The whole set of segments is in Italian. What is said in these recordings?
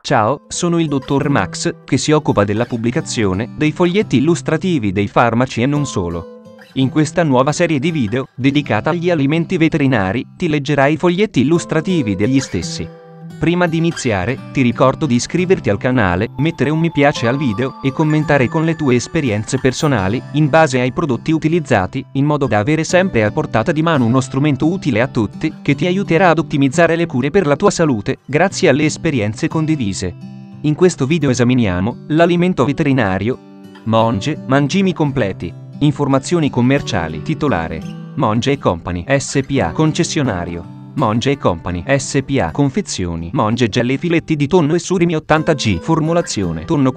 Ciao, sono il dottor Max, che si occupa della pubblicazione dei foglietti illustrativi dei farmaci e non solo. In questa nuova serie di video, dedicata agli alimenti veterinari, ti leggerai i foglietti illustrativi degli stessi. Prima di iniziare, ti ricordo di iscriverti al canale, mettere un mi piace al video e commentare con le tue esperienze personali, in base ai prodotti utilizzati, in modo da avere sempre a portata di mano uno strumento utile a tutti, che ti aiuterà ad ottimizzare le cure per la tua salute, grazie alle esperienze condivise. In questo video esaminiamo l'alimento veterinario Monge, mangimi completi. Informazioni commerciali. Titolare: Monge & Company SPA. Concessionario: Monge & Company SPA. Confezioni: Monge gel e filetti di tonno e surimi 80g. Formulazione: tonno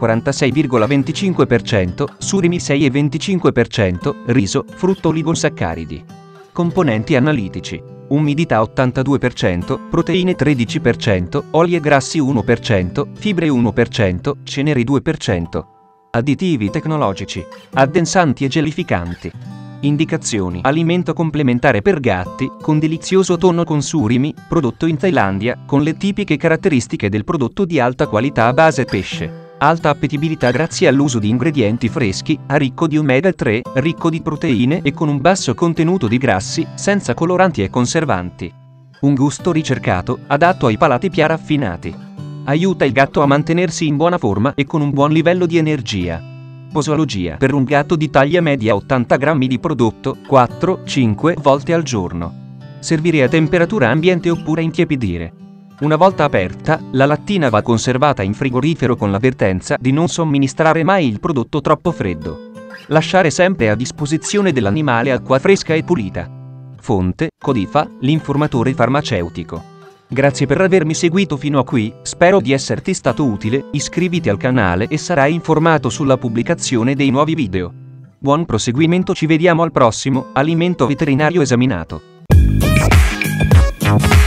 46,25%, surimi 6,25%, riso, frutto oligosaccaridi. Componenti analitici: umidità 82%, proteine 13%, oli e grassi 1%, fibre 1%, ceneri 2%. Additivi tecnologici: addensanti e gelificanti. Indicazioni: alimento complementare per gatti, con delizioso tonno con surimi, prodotto in Thailandia, con le tipiche caratteristiche del prodotto di alta qualità a base pesce. Alta appetibilità grazie all'uso di ingredienti freschi, ricco di omega 3, ricco di proteine e con un basso contenuto di grassi, senza coloranti e conservanti. Un gusto ricercato, adatto ai palati più raffinati. Aiuta il gatto a mantenersi in buona forma e con un buon livello di energia. Posologia: per un gatto di taglia media 80 grammi di prodotto, 4-5 volte al giorno. Servire a temperatura ambiente oppure intiepidire. Una volta aperta, la lattina va conservata in frigorifero con l'avvertenza di non somministrare mai il prodotto troppo freddo. Lasciare sempre a disposizione dell'animale acqua fresca e pulita. Fonte: Codifa, l'informatore farmaceutico. Grazie per avermi seguito fino a qui, spero di esserti stato utile, iscriviti al canale e sarai informato sulla pubblicazione dei nuovi video. Buon proseguimento, ci vediamo al prossimo alimento veterinario esaminato.